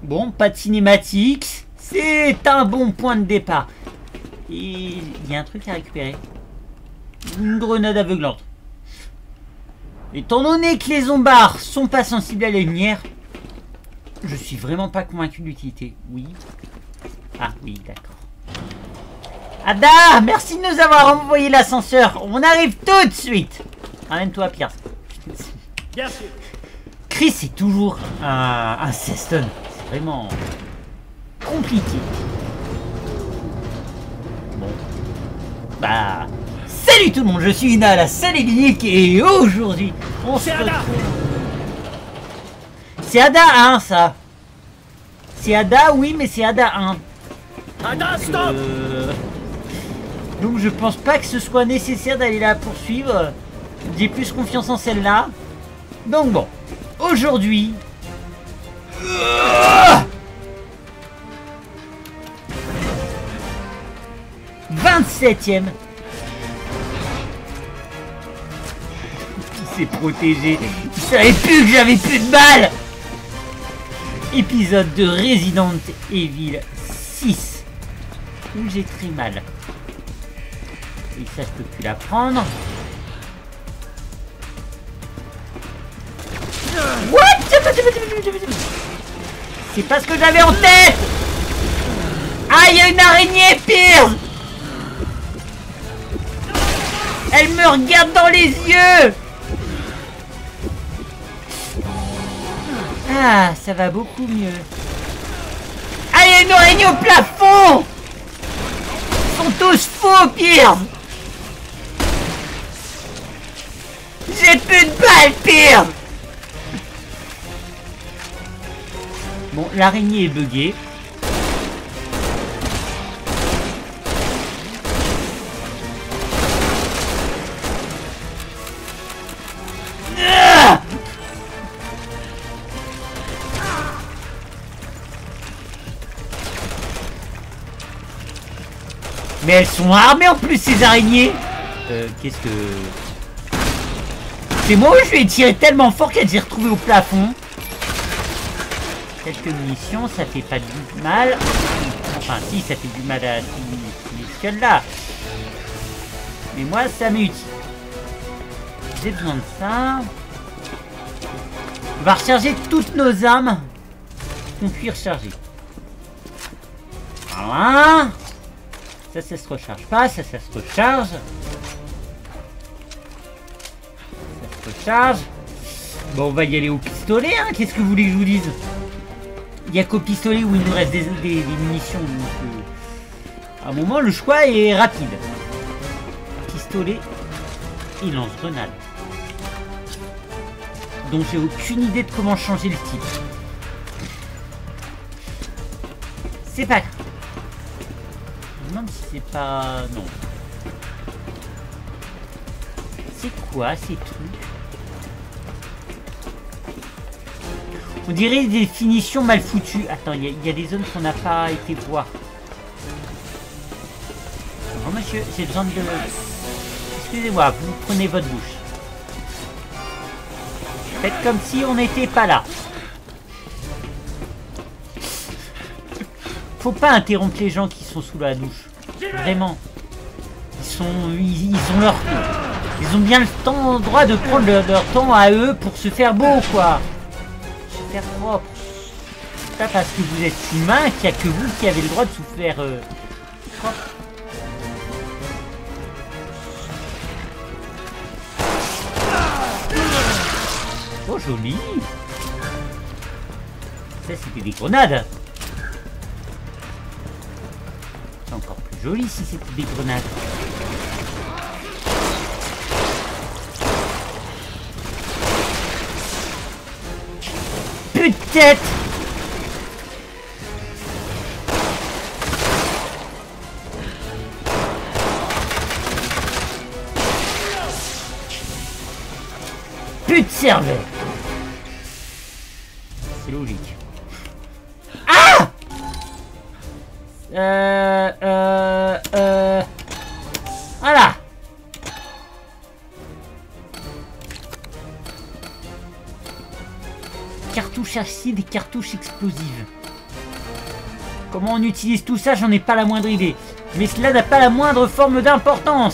Bon, pas de cinématique. C'est un bon point de départ. Et il y a un truc à récupérer. Une grenade aveuglante. Étant donné que les zombards sont pas sensibles à la lumière, je suis vraiment pas convaincu de l'utilité. Oui. Ah oui, d'accord. Ada, merci de nous avoir envoyé l'ascenseur. On arrive tout de suite. Ramène-toi, Pierre. Bien sûr. Chris est toujours un Seston. C'est vraiment compliqué. Bon. Bah... Salut tout le monde, je suis Ina, la salle Clinique, et aujourd'hui, on se retrouve... C'est Ada 1, ça. C'est Ada, oui, mais c'est Ada 1. Ada, stop. Donc je pense pas que ce soit nécessaire d'aller la poursuivre. J'ai plus confiance en celle-là. Donc bon, aujourd'hui... 27e. Il s'est protégé. Il savait plus que j'avais plus de balles. Épisode de Resident Evil 6. Où j'ai très mal. Et ça, je peux plus la prendre. What? C'est pas ce que j'avais en tête. Ah, il y a une araignée, pire. Elle me regarde dans les yeux. Ah, ça va beaucoup mieux. Ah, il y a une araignée au plafond. Ils sont tous faux, pire. J'ai plus de balles, pire. Bon, l'araignée est buggée. Mais elles sont armées en plus, ces araignées. Qu'est-ce que... C'est moi où je lui ai tiré tellement fort qu'elle s'est retrouvée au plafond. Quelques munitions, ça fait pas du mal. Enfin si, ça fait du mal à ces skulls-là. Mais moi, ça m'est utile. J'ai besoin de ça. On va recharger toutes nos armes qu'on puisse recharger. Voilà. Ça se recharge pas, ça se recharge. Ça se recharge. Bon, on va y aller au pistolet, hein. Qu'est-ce que vous voulez que je vous dise? Il n'y a qu'au pistolet où il nous reste des munitions. Donc, à un moment, le choix est rapide. Pistolet et lance-grenade. Donc j'ai aucune idée de comment changer le type. C'est pas grave. Je me demande si c'est pas... Non. C'est quoi ces trucs? On dirait des finitions mal foutues. Attends, il y a des zones qu'on n'a pas été voir. Bon monsieur, j'ai besoin de... Excusez-moi, vous prenez votre bouche. Faites comme si on n'était pas là. Faut pas interrompre les gens qui sont sous la douche. Vraiment. Ils ont leur... Ils ont bien le droit de prendre leur temps à eux pour se faire beau, quoi. Se faire propre. C'est pas parce que vous êtes humain qu'il n'y a que vous qui avez le droit de se faire propre. Oh, joli. Ça, c'était des grenades. C'est encore plus joli si c'était des grenades. Peut-être. Plus de cervelle. C'est logique. Ah! Voilà. Cartouches acides et cartouches explosives. Comment on utilise tout ça, j'en ai pas la moindre idée. Mais cela n'a pas la moindre forme d'importance.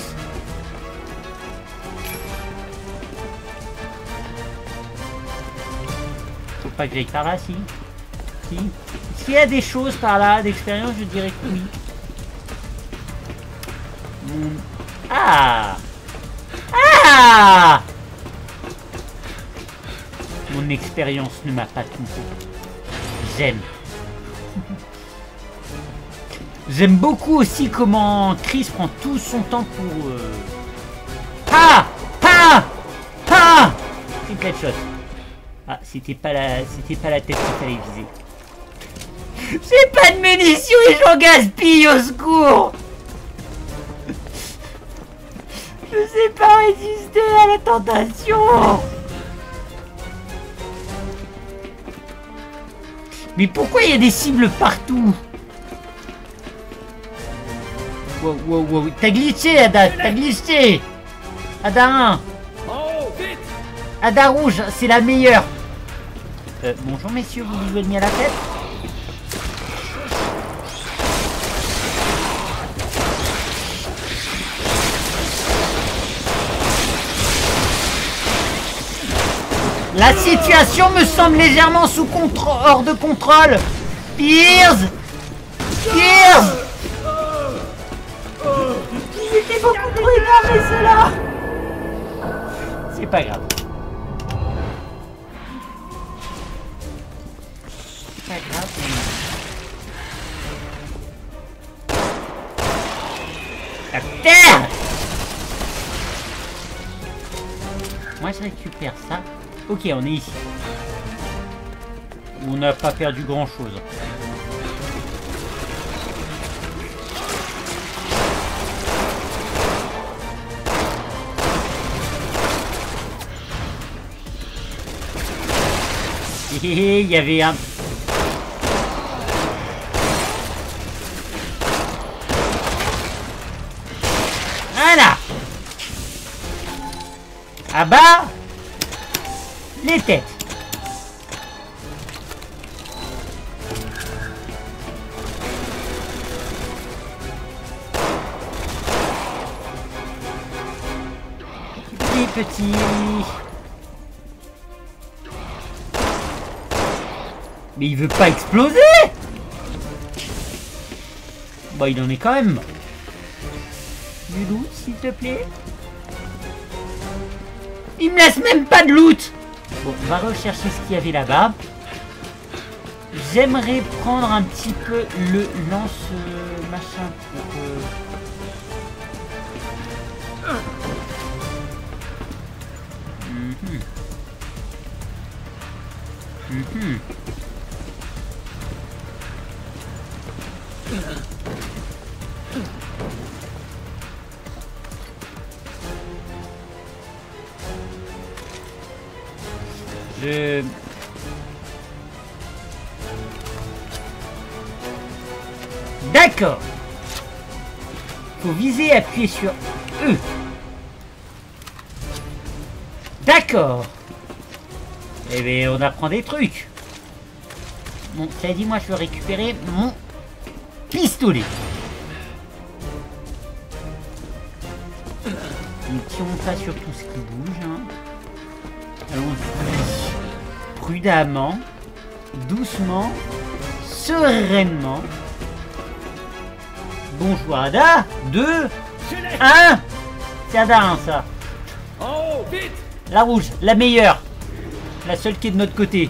Faut pas que j'aille par là, si. Si. Est-ce qu'il y a des choses par là d'expérience? Je dirais que oui. Ah! Ah! Mon expérience ne m'a pas trompé. J'aime. J'aime beaucoup aussi comment Chris prend tout son temps pour... Ah! Ah! Ah! Triple headshot. Ah, c'était pas la tête qu'il fallait viser. J'ai pas de munitions et j'en gaspille, au secours! Je sais pas résister à la tentation! Mais pourquoi il y a des cibles partout? Wow, wow, wow. T'as glitché, Ada! T'as glitché! Ada 1! Ada rouge, c'est la meilleure! Bonjour messieurs, vous vous êtes mis à la tête? La situation me semble légèrement hors de contrôle. Piers! Piers! Ils étaient beaucoup trop énervés, ceux-là. C'est pas grave. C'est pas grave. La terre! Moi, je récupère ça. Ok, on est ici. On n'a pas perdu grand chose. Et il y avait un... Voilà. Ah bah les têtes. Les petits. Mais il veut pas exploser. Bah il en est quand même. Du loot s'il te plaît. Il me laisse même pas de loot. Bon, on va rechercher ce qu'il y avait là-bas. J'aimerais prendre un petit peu le lance-machin pour... D'accord. Faut viser et appuyer sur E. D'accord. Eh bien, on apprend des trucs. Bon, ça dit, moi, je veux récupérer mon pistolet. Ne tirons pas sur tout ce qui bouge. Hein. Allons-y. Prudemment. Doucement. Sereinement. Bonjour Ada. 2, 1. C'est Ada 1 ça. Oh, vite. La rouge, la meilleure. La seule qui est de notre côté.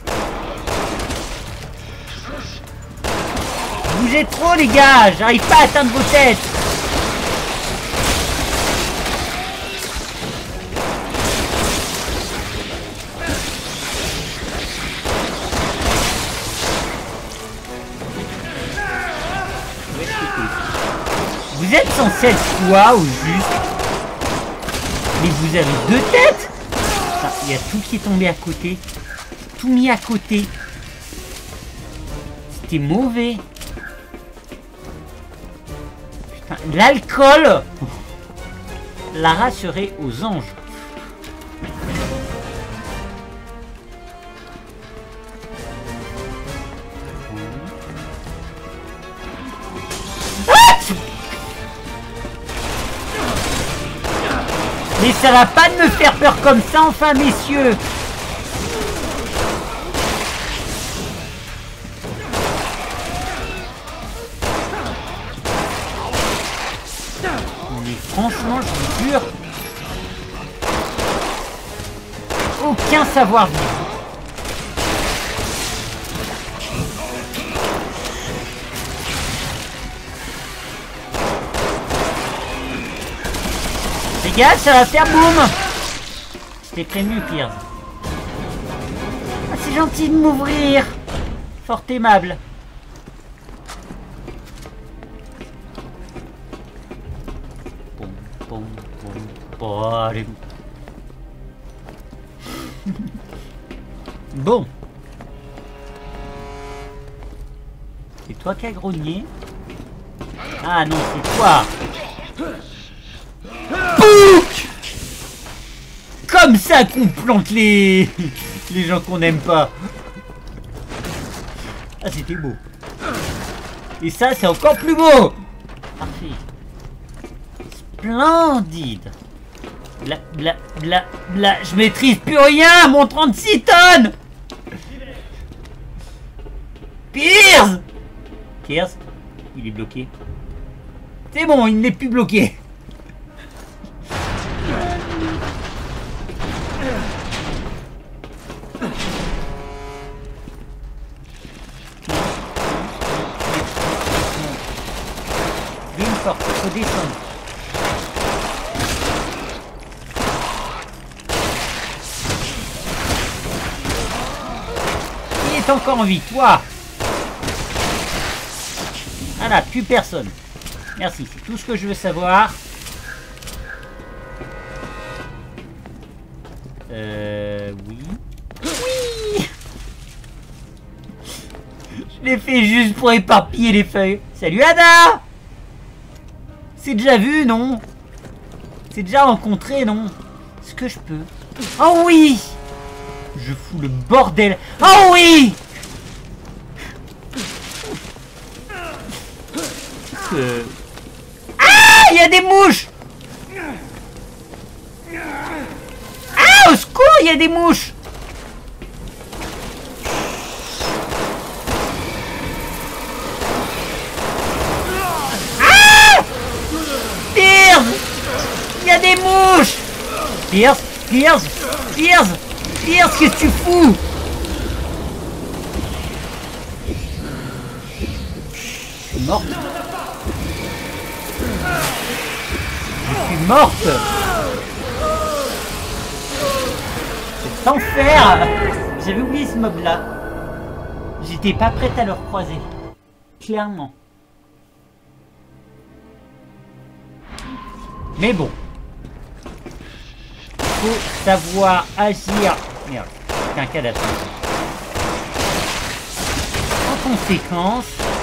Bougez trop les gars. J'arrive pas à atteindre vos têtes. Vous êtes censé être quoi au juste? Mais vous avez 2 têtes? Il y a tout qui est tombé à côté. Tout mis à côté. C'était mauvais. Putain, l'alcool. Lara serait aux anges. Mais ça va pas de me faire peur comme ça, enfin, messieurs. Mais franchement, je vous jure, aucun savoir-vivre. Les gars, ça va faire boum. Je t'ai prévenu, Piers. Ah, c'est gentil de m'ouvrir. Fort aimable. Pom, pom, pom, pom. Allez. Bon. C'est toi qui as grogné? Ah non, c'est toi. Pouc! Comme ça qu'on plante les gens qu'on n'aime pas. Ah, c'était beau. Et ça, c'est encore plus beau. Parfait. Splendide. Bla bla bla bla. Je maîtrise plus rien. Mon 36 tonnes. Piers. Piers, il est bloqué. C'est bon, il n'est plus bloqué. Faut descendre. Il est encore en vie, toi. Voilà, plus personne. Merci, c'est tout ce que je veux savoir. Oui. Oui. Je l'ai fait juste pour éparpiller les feuilles. Salut Ada. C'est déjà vu, non? C'est déjà rencontré, non? Est-ce que je peux? Oh oui! Je fous le bordel. Oh oui! Ah! Il y a des mouches! Ah! Au secours! Il y a des mouches! Il y a des mouches! Piers, Piers, Piers, Piers, qu'est-ce que tu fous? Je suis morte. Je suis morte. C'est enfer. J'avais oublié ce mob-là. J'étais pas prête à le recroiser. Clairement. Mais bon. Faut savoir agir. Merde, c'est un cadavre. En conséquence.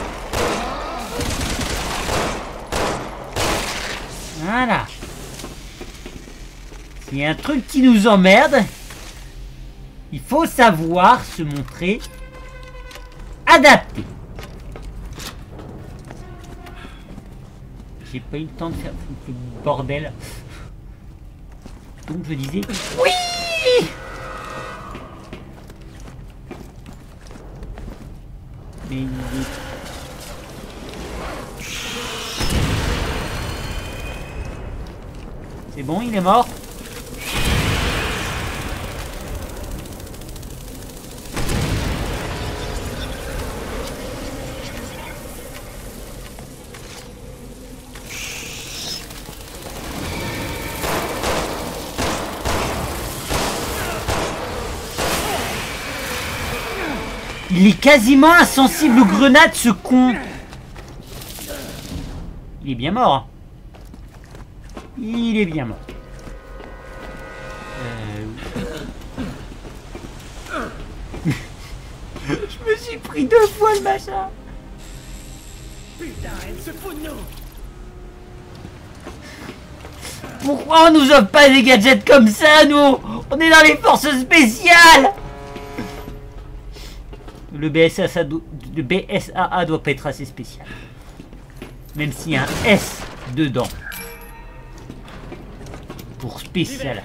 Voilà. S'il y a un truc qui nous emmerde, il faut savoir se montrer adapté. J'ai pas eu le temps de faire tout le bordel. Donc je disais oui. Mais c'est bon, il est mort. Il est quasiment insensible aux grenades, ce con. Il est bien mort. Il est bien mort. Je me suis pris 2 fois le machin. Putain, elle se fout de nous. Pourquoi on nous offre pas des gadgets comme ça, nous? On est dans les forces spéciales. Le BSAA doit pas être assez spécial. Même s'il y a un S dedans. tour spécial.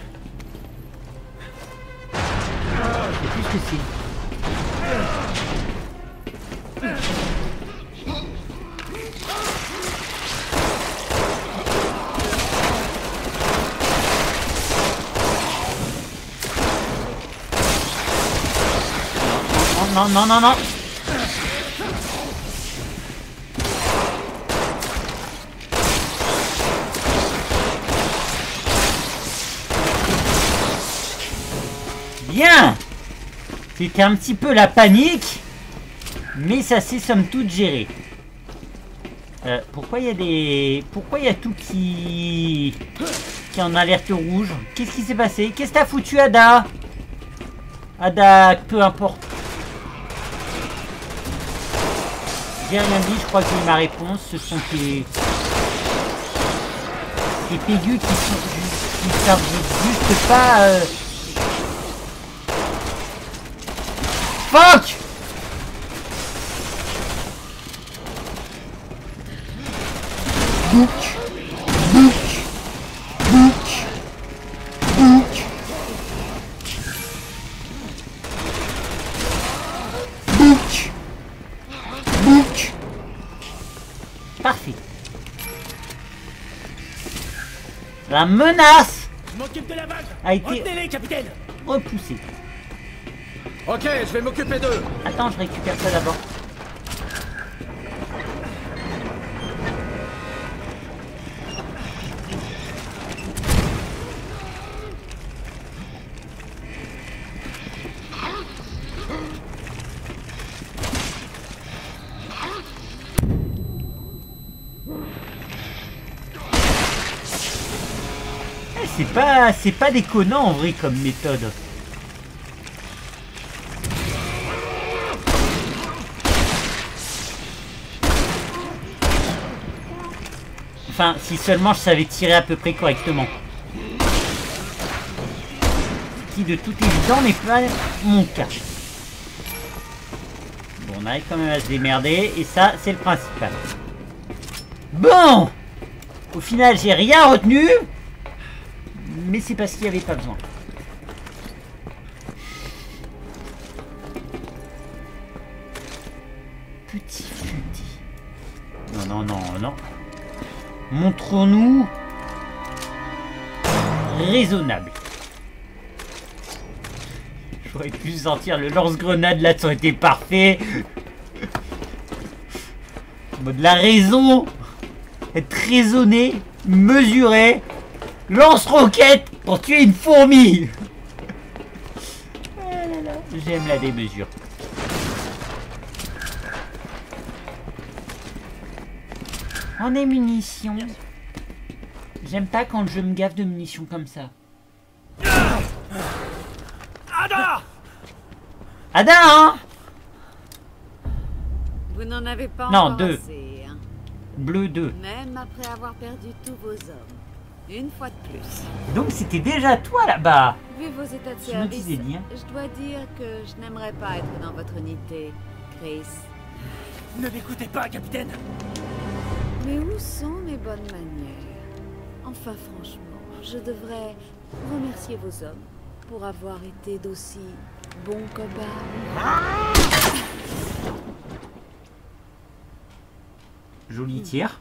Je sais plus ce que c'est. Non, non, non, non. Bien. C'était un petit peu la panique, mais ça s'est somme toute géré. Pourquoi il y a des... Pourquoi il y a tout qui est en alerte rouge? Qu'est-ce qui s'est passé? Qu'est-ce que t'as foutu, Ada? Ada, peu importe. J'ai rien dit, je crois que j'ai ma réponse. Ce sont les pégus qui servent juste pas... Fuck! Bouk! Bouk! Bouk! Bouk! Bouk! Bouk! Parfait. La menace Je m'occupe de la vague. a été Retenez-les, capitaine. repoussée. Ok, je vais m'occuper d'eux. Attends, je récupère ça d'abord. C'est pas déconnant en vrai comme méthode. Enfin, si seulement je savais tirer à peu près correctement. Ce qui de toute évidence n'est pas mon cas. Bon, on arrive quand même à se démerder et ça, c'est le principal. Bon! Au final, j'ai rien retenu. Mais c'est parce qu'il n'y avait pas besoin. Petit futé. Non, non, non, non. Montrons-nous raisonnable. J'aurais pu sentir le lance-grenade là, ça aurait été parfait. En mode la raison, être raisonné, mesuré, lance-roquette pour tuer une fourmi. Ah là là, j'aime la démesure. On est munitions. J'aime pas quand je me gaffe de munitions comme ça. Ada! Ada, hein? Vous n'en avez pas Non, encore 2. assez, hein. Bleu 2. Même après avoir perdu tous vos hommes. Une fois de plus. Donc c'était déjà toi là-bas. Vu vos états de Je me service, disais bien. je dois dire que je n'aimerais pas être dans votre unité, Chris. Ne m'écoutez pas, capitaine. Mais où sont mes bonnes manières? Enfin, franchement, je devrais remercier vos hommes pour avoir été d'aussi bons copains. Joli tir.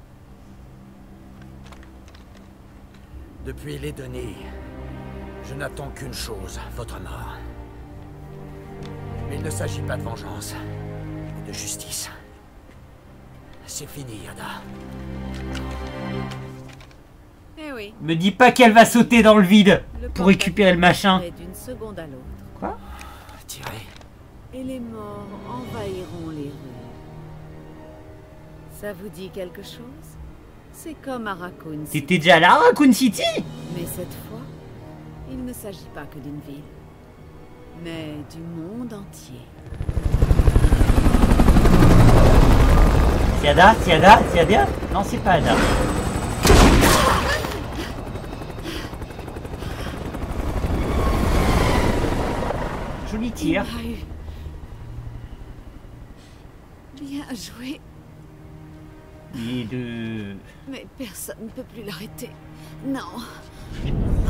Depuis les données, je n'attends qu'une chose, votre mort. Mais il ne s'agit pas de vengeance, mais de justice. C'est fini, Ada. Eh oui. Me dis pas qu'elle va sauter dans le vide Le pour récupérer le machin. d'une seconde à l'autre. Quoi? Tirez. Et les morts envahiront les rues. Ça vous dit quelque chose? C'est comme à Raccoon City. T'étais déjà là, Raccoon City? Mais cette fois, il ne s'agit pas que d'une ville, mais du monde entier. C'est Ada? C'est Ada? C'est Ada? Non, c'est pas Ada. Joli tir. Il a eu. Bien joué, Et de... mais personne ne peut plus l'arrêter. Non.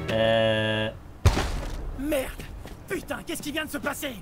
Merde! Putain, qu'est-ce qui vient de se passer?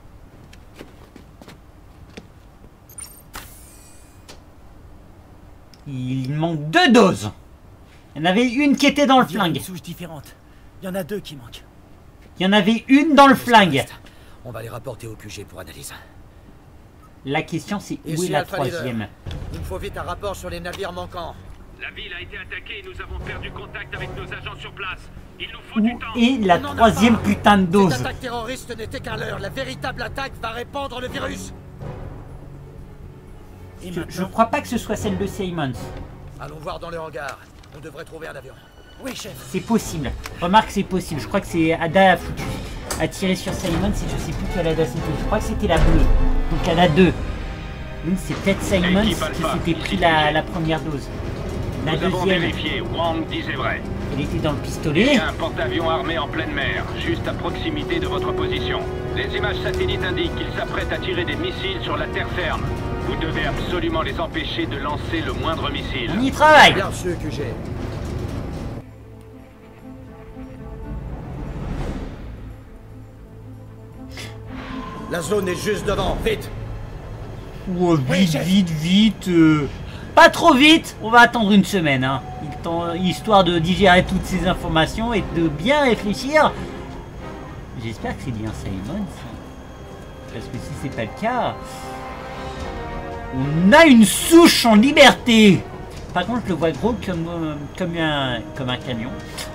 Il manque 2 doses. Il y en avait une qui était dans le Il y a une flingue. souche différente. Il y en a 2 qui manquent. Il y en avait une dans le flingue. On va les rapporter au QG pour analyse. La question c'est où est Ici la Alpha Leader. troisième? Il me faut vite un rapport sur les navires manquants. La ville a été attaquée et nous avons perdu contact avec nos agents sur place. Il nous faut du Où temps. est la On en a troisième pas. putain de Cette dose? attaque terroriste n'était qu'un leurre. La véritable attaque va répandre le virus. Et Je maintenant? crois pas que ce soit celle de Simons. Allons voir dans le hangar. On devrait trouver un avion. Oui, chef. C'est possible. Remarque, c'est possible. Je crois que c'est Ada a tiré sur Simons et je sais plus quelle Ada c'était. Je crois que c'était la bleue. Donc Ada 2. Donc c'est peut-être Simons Équipe qui Alpha, s'était pris ici la première dose. La Nous avons deuxième, vérifié, Wang disait vrai. elle était dans le Il pistolet. y a un porte-avions armé en pleine mer, juste à proximité de votre position. Les images satellites indiquent qu'ils s'apprêtent à tirer des missiles sur la terre ferme. Vous devez absolument les empêcher de lancer le moindre missile. On y travaille. Bien reçu, QG. La zone est juste devant. Vite. Oh, vite. Pas trop vite. On va attendre une semaine. Hein. Histoire de digérer toutes ces informations et de bien réfléchir. J'espère que c'est bien Simon. Parce que si c'est pas le cas... On a une souche en liberté. Par contre, je le vois gros comme un camion.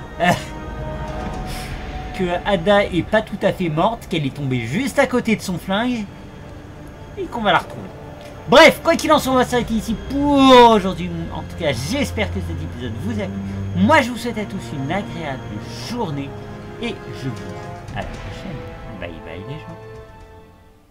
Que Ada est pas tout à fait morte, qu'elle est tombée juste à côté de son flingue. Et qu'on va la retrouver. Bref, quoi qu'il en soit, on va s'arrêter ici pour aujourd'hui. En tout cas, j'espère que cet épisode vous a plu. Moi, je vous souhaite à tous une agréable journée. Et je vous dis à la prochaine. Bye bye les gens.